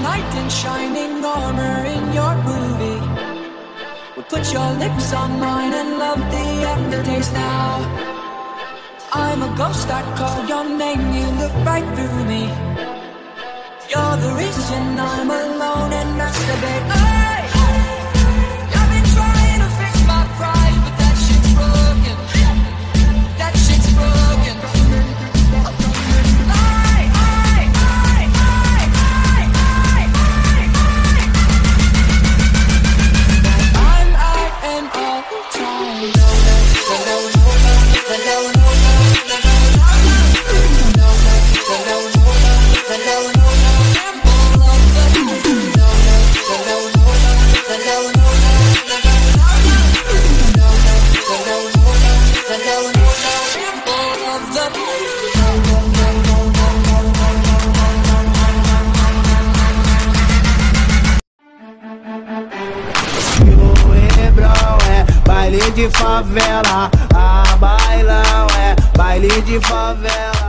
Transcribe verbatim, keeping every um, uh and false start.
knight in shining armor in your movie. Well, put your lips on mine and love the aftertaste now. I'm a ghost, I call your name, you look right through me. You're the reason I'm alone and masturbate. Hey! I've been trying to fix my pride, but that shit's broken. That shit's broken. I, I, I, I, I, I, I, I'm out and all the time. Hello, hello, hello, hello, hello, hello. Baile de favela, ah, bailão é baile de favela.